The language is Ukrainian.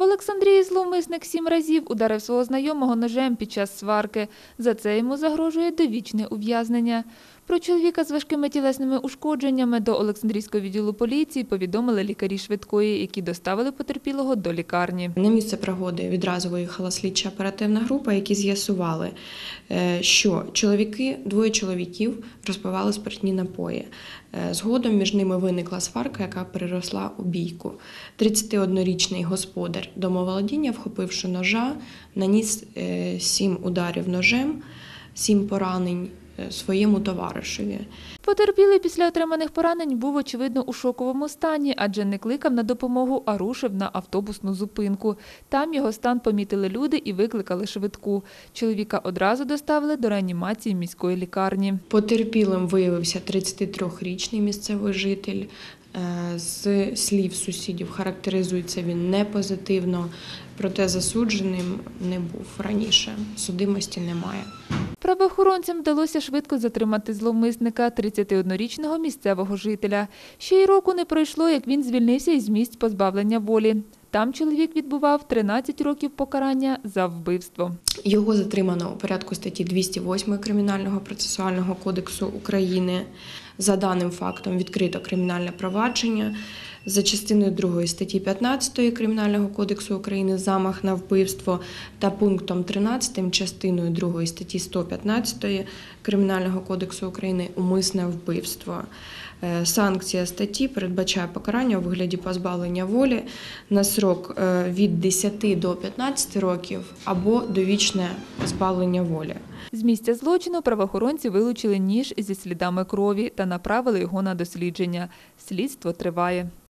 Олександрії зловмисник 7 разів ударив свого знайомого ножем під час сварки. За це йому загрожує довічне ув'язнення. Про чоловіка з важкими тілесними ушкодженнями до Олександрійського відділу поліції повідомили лікарі швидкої, які доставили потерпілого до лікарні. На місце пригоди відразу виїхала слідча оперативна група, які з'ясували, що двоє чоловіків розпивали спиртні напої. Згодом між ними виникла сварка, яка переросла у бійку. 31-річний господар домоволодіння, вхопивши ножа, наніс 7 ударів ножем, 7 поранень своєму товаришеві. Потерпілий після отриманих поранень був, очевидно, у шоковому стані, адже не кликав на допомогу, а рушив на автобусну зупинку. Там його стан помітили люди і викликали швидку. Чоловіка одразу доставили до реанімації міської лікарні. Потерпілим виявився 33-річний місцевий житель. З слів сусідів характеризується він не позитивно, проте засудженим не був раніше. Судимості немає. Правоохоронцям вдалося швидко затримати зловмисника, 31-річного місцевого жителя. Ще й року не пройшло, як він звільнився із місць позбавлення волі. Там чоловік відбував 13 років покарання за вбивство. Його затримано у порядку статті 208 Кримінального процесуального кодексу України. За даним фактом відкрито кримінальне провадження. За частиною 2 статті 15 Кримінального кодексу України «Замах на вбивство» та пунктом 13 частиною 2 статті 115 Кримінального кодексу України «Умисне вбивство». Санкція статті передбачає покарання у вигляді позбавлення волі на срок від 10 до 15 років або довічне позбавлення волі. З місця злочину правоохоронці вилучили ніж зі слідами крові та направили його на дослідження. Слідство триває.